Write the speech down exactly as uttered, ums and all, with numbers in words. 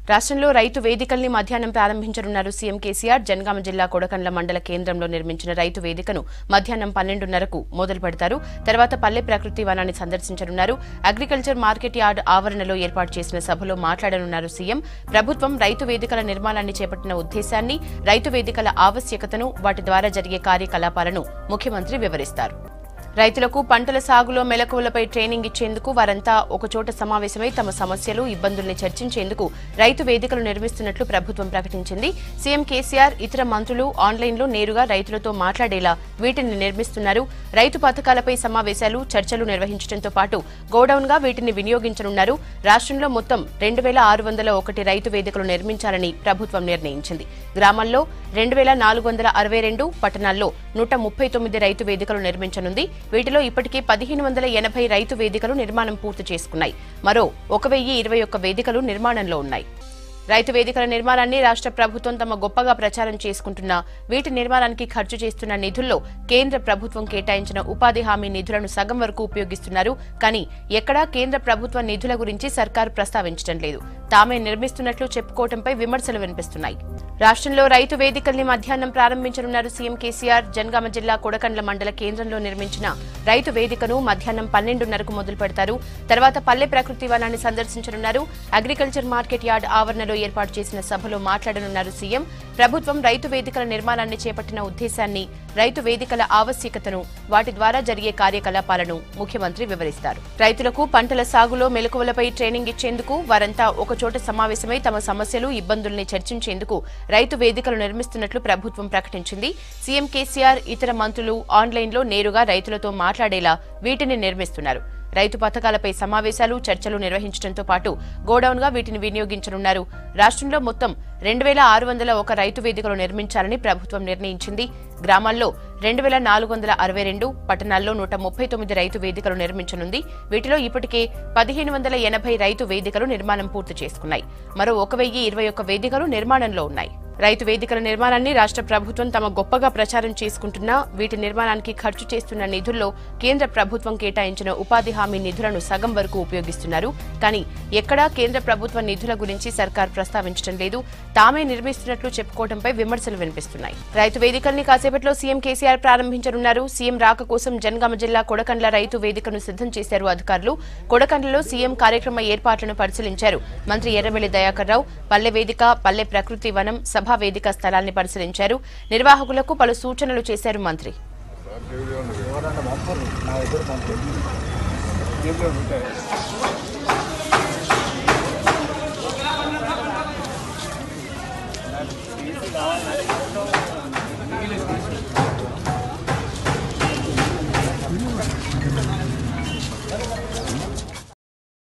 రాష్ట్రంలో రైతు వేదికల్ని మధ్యాహ్నం ప్రారంభించనున్నారు సీఎం కేసీఆర్. జనగామ జిల్లా కొడకండ్ల మండల కేంద్రంలో నిర్మించిన రైతు వేదికను మధ్యాహ్నం పన్నెండున్నరకు మొదలు పెడతారు. తర్వాత పల్లె ప్రకృతి వనాన్ని సందర్శించనున్నారు. అగ్రికల్చర్ మార్కెట్ యార్డ్ ఆవరణలో ఏర్పాటు చేసిన సభలో మాట్లాడనున్నారు సీఎం. ప్రభుత్వం రైతు వేదికల నిర్మాణాన్ని చేపట్టిన ఉద్దేశాన్ని, రైతు వేదికల ఆవశ్యకతను, వాటి ద్వారా జరిగే కార్యకలాపాలను ముఖ్యమంత్రి వివరిస్తారు. రైతులకు పంటల సాగులో మెలకువలపై ట్రైనింగ్ ఇచ్చేందుకు వారంతా ఒకచోట సమావేశమై తమ సమస్యలు, ఇబ్బందుల్ని చర్చించేందుకు రైతు వేదికలు నిర్మిస్తున్నట్లు ప్రభుత్వం ప్రకటించింది. సీఎం కేసీఆర్, ఇతర మంత్రులు ఆన్లైన్లో నేరుగా రైతులతో మాట్లాడేలా వీటిని నిర్మిస్తున్నారు. రైతు పథకాలపై సమావేశాలు, చర్చలు నిర్వహించడంతో పాటు గోడౌన్గా వీటిని వినియోగించనున్నారు. రాష్ట్రంలో మొత్తం రెండు వేల ఆరు వందల ఒకటి రైతు వేదికలు నిర్మించాలని ప్రభుత్వం నిర్ణయించింది. గ్రామాల్లో రెండు వేల నాలుగు వందల అరవై రెండు, పట్టణాల్లో నూట ముప్పై తొమ్మిది రైతు వేదికలు నిర్మించనుంది. వీటిలో ఇప్పటికే పదిహేను వందల ఎనభై రైతు వేదికలు నిర్మాణం పూర్తి చేసుకున్నాయి. మరో ఒక వెయ్యి ఇరవై ఒక్క వేదికలు నిర్మాణంలో ఉన్నాయి. రైతు వేదికల నిర్మాణాన్ని రాష్ట్ర ప్రభుత్వం తమ గొప్పగా ప్రచారం చేసుకుంటున్న వీటి నిర్మాణానికి ఖర్చు చేస్తున్న నిధుల్లో కేంద్ర ప్రభుత్వం కేటాయించిన ఉపాధి హామీ నిధులను సగం వరకు ఉపయోగిస్తున్నారు. కానీ ఎక్కడా కేంద్ర ప్రభుత్వ నిధుల గురించి సర్కారు ప్రస్తావించడం లేదు. తామే నిర్మిస్తున్నట్లు చెప్పుకోవడంపై విమర్శలు వినిపిస్తున్నాయి. రాష్ట్రంలో రైతు వేదికల్ని మధ్యాహ్నం ప్రారంభించనున్నారు సీఎం కేసీఆర్. జనగామ జిల్లా కొడకండ్ల మండల కేంద్రంలో నిర్మించిన రైతు వేదికను మధ్యాహ్నం పన్నెండున్నరకు మొదలు పెడతారు. తర్వాత పల్లె ప్రకృతి వనాన్ని సందర్శించనున్నారు. అగ్రికల్చర్ మార్కెట్ యార్డ్ ఆవరణలో ఏర్పాటు చేసిన సభలో మాట్లాడనున్నారు సీఎం. ప్రభుత్వం రైతు వేదికల నిర్మాణాన్ని చేపట్టిన ఉద్దేశాన్ని, రైతు వేదికల ఆవశ్యకతను, వాటి ద్వారా జరిగే కార్యకలాపాలను ముఖ్యమంత్రి వివరిస్తారు. రైతులకు పంటల సాగులో మెలకువలపై ట్రైనింగ్ ఇచ్చేందుకు వారంతా ఒకచోట సమావేశమై తమ సమస్యలు, ఇబ్బందుల్ని చర్చించేందుకు రైతు వేదికలు నిర్మిస్తున్నట్లు ప్రభుత్వం ప్రకటించింది. సీఎం కేసీఆర్, ఇతర మంత్రులు ఆన్లైన్లో నేరుగా రైతులతో మాట్లాడేలా వీటిని నిర్మిస్తున్నారు. రైతు పథకాలపై సమావేశాలు, చర్చలు నిర్వహించడంతో పాటు గోడౌన్గా వీటిని వినియోగించనున్నారు. రాష్ట్రంలో మొత్తం రెండు వేల ఆరు వందల ఒక రైతు వేదికలు నిర్మించాలని ప్రభుత్వం నిర్ణయించింది. గ్రామాల్లో రెండు వేల నాలుగు వందల అరవై రెండు, పట్టణాల్లో నూట ముప్పై తొమ్మిది రైతు వేదికలు నిర్మించనుంది. వీటిలో ఇప్పటికే పదిహేను వందల ఎనభై రైతు వేదికలు నిర్మాణం పూర్తి చేసుకున్నాయి. మరో ఒక వెయ్యి ఇరవై ఒక్క వేదికలు నిర్మాణంలో ఉన్నాయి. రైతు వేదికల నిర్మాణాన్ని రాష్ట్ర ప్రభుత్వం తమ గొప్పగా ప్రచారం చేసుకుంటున్నా వీటి నిర్మాణానికి ఖర్చు చేస్తున్న నిధుల్లో కేంద్ర ప్రభుత్వం కేటాయించిన ఉపాధి హామీ నిధులను సగం వరకు ఉపయోగిస్తున్నారు. కానీ ఎక్కడా కేంద్ర ప్రభుత్వ నిధుల గురించి సర్కార్ ప్రస్తావించడం లేదు. తామే నిర్మిస్తున్నట్లు చెప్పుకోవడంపై విమర్శలు వినిపిస్తున్నాయి. రైతు వేదికల్ని కాసేపట్లో సీఎం కేసీఆర్ ప్రారంభించనున్నారు. సీఎం రాక కోసం జనగామ జిల్లా కొడకండ్ల రైతు వేదికను సిద్ధం చేశారు అధికారులు. కొడకండ్లలో సీఎం కార్యక్రమ ఏర్పాట్లను పరిశీలించారు. మంత్రి ఎర్రబెల్లి దయాకర్ రావు పల్లె వేదిక, పల్లె ప్రకృతి వనం, సభ వేదిక స్థలాన్ని పరిశీలించారు. నిర్వాహకులకు పలు సూచనలు చేశారు మంత్రి.